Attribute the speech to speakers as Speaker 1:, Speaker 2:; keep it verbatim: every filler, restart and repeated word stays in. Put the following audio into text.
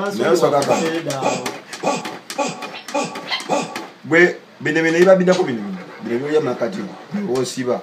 Speaker 1: naso kaka bwe bine bine iba bidako bine bine bine ya makati osiba